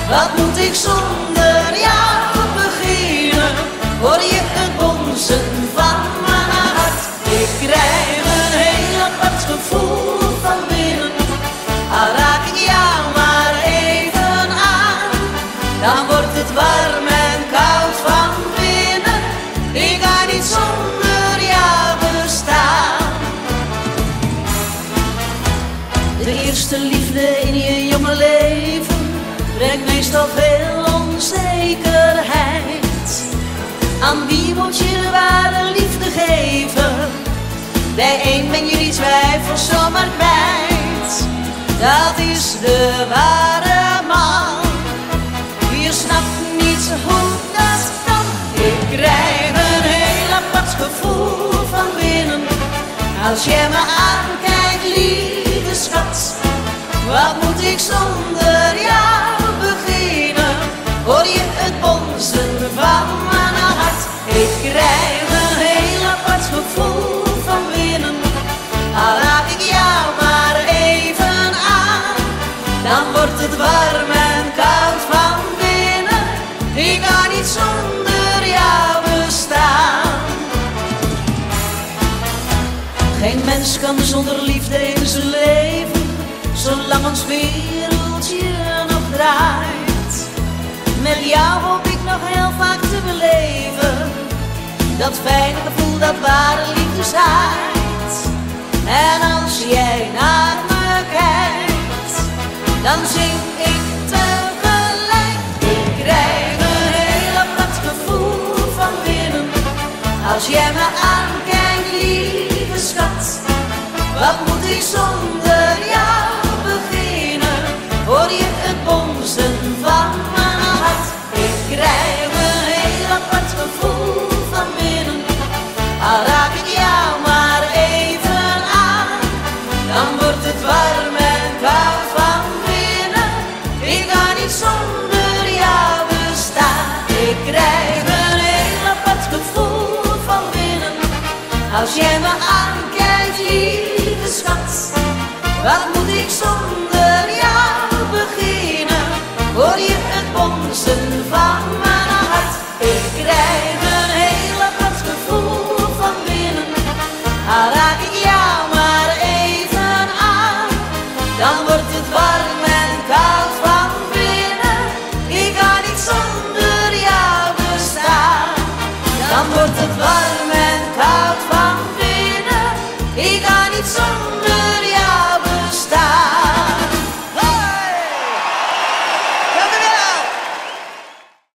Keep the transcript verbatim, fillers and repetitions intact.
Wat moet ik zonder jou beginnen? Hoor je het bonzen van mijn hart? Ik krijg een heel apart gevoel van binnen. Al raak ik jou maar even aan, dan wordt het warm en koud van binnen. Ik ga niet zonder jou bestaan. De eerste liefde in je jonge leven brengt meestal veel onzekerheid. Aan wie moet je de ware liefde geven? Bij een ben je die twijfels zomaar kwijt. Dat is de ware man. Je snapt niet hoe dat kan. Ik krijg een heel apart gevoel van binnen. Als jij me aankijkt, lieve schat. Wat moet ik zonder jou beginnen? Hoor je het bonzen van mijn hart? Ik krijg een heel apart gevoel van binnen. Al raak ik jou maar even aan, dan wordt het warm en koud van binnen. Ik ga niet zonder jou bestaan. Geen mens kan zonder liefde in zijn leven, zolang ons wereldje nog draait. Met jou hoop ik nog heel vaak te beleven, dat fijne gevoel dat ware liefde zaait. En als jij naar me kijkt, dan zing ik tegelijk. Ik krijg een heel apart gevoel van binnen. Als jij me aankijkt, lieve schat. Wat moet ik zonder jou beginnen? Hoor je het bonzen van mijn hart? Ik krijg een heel apart gevoel van binnen. Al raak ik jou maar even aan, dan wordt het warm en koud van binnen. Ik ga niet zonder jou bestaan. Ik krijg een heel apart gevoel van binnen. Als jij me aankijkt, lieve schat. Wat moet ik zonder jou beginnen? Hoor je het bonzen van mijn hart? Ik krijg een heel apart gevoel van binnen. Al raak ik jou maar even aan, dan wordt het warm en koud van binnen. Ik ga niet zonder jou bestaan. Dan wordt het warm.